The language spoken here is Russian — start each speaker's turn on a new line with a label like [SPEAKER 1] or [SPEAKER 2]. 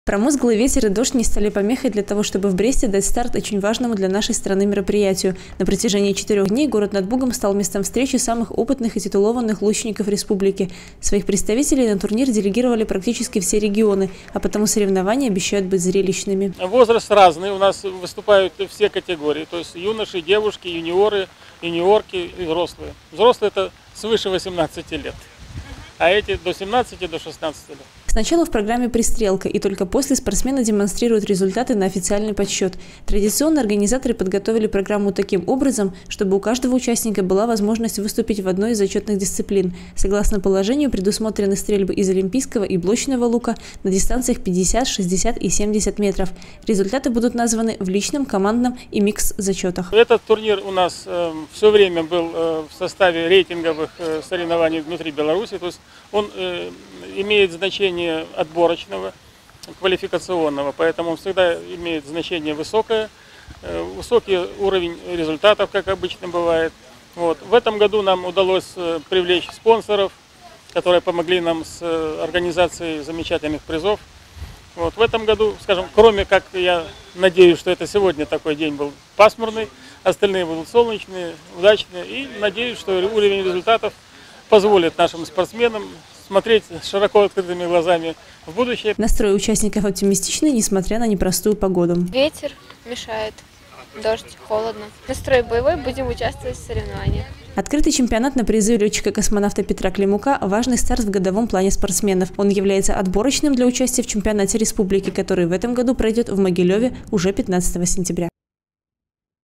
[SPEAKER 1] Промозглый ветер и дождь не стали помехой для того, чтобы в Бресте дать старт очень важному для нашей страны мероприятию. На протяжении 4 дней город над Бугом стал местом встречи самых опытных и титулованных лучников республики. Своих представителей на турнир делегировали практически все регионы, а потому соревнования обещают быть зрелищными.
[SPEAKER 2] Возраст разный, у нас выступают все категории, то есть юноши, девушки, юниоры, юниорки и взрослые. Взрослые – это свыше 18 лет, а эти до 17, до 16 лет.
[SPEAKER 1] Сначала в программе пристрелка, и только после спортсмены демонстрируют результаты на официальный подсчет. Традиционно организаторы подготовили программу таким образом, чтобы у каждого участника была возможность выступить в одной из зачетных дисциплин. Согласно положению, предусмотрены стрельбы из олимпийского и блочного лука на дистанциях 50, 60 и 70 метров. Результаты будут названы в личном, командном и микс-зачетах.
[SPEAKER 2] Этот турнир у нас все время был в составе рейтинговых соревнований внутри Беларуси, то есть он имеет значение отборочного, квалификационного, поэтому он всегда имеет значение высокое, высокий уровень результатов, как обычно бывает. Вот. В этом году нам удалось привлечь спонсоров, которые помогли нам с организацией замечательных призов. Вот. В этом году, скажем, кроме как я надеюсь, что это сегодня такой день был пасмурный, остальные будут солнечные, удачные, и надеюсь, что уровень результатов позволит нашим спортсменам смотреть широко открытыми глазами в будущее.
[SPEAKER 1] Настрой участников оптимистичный, несмотря на непростую погоду.
[SPEAKER 3] Ветер мешает, дождь, холодно. Настрой боевой, будем участвовать в соревнованиях.
[SPEAKER 1] Открытый чемпионат на призы летчика-космонавта Петра Климука – важный старт в годовом плане спортсменов. Он является отборочным для участия в чемпионате республики, который в этом году пройдет в Могилеве уже 15 сентября.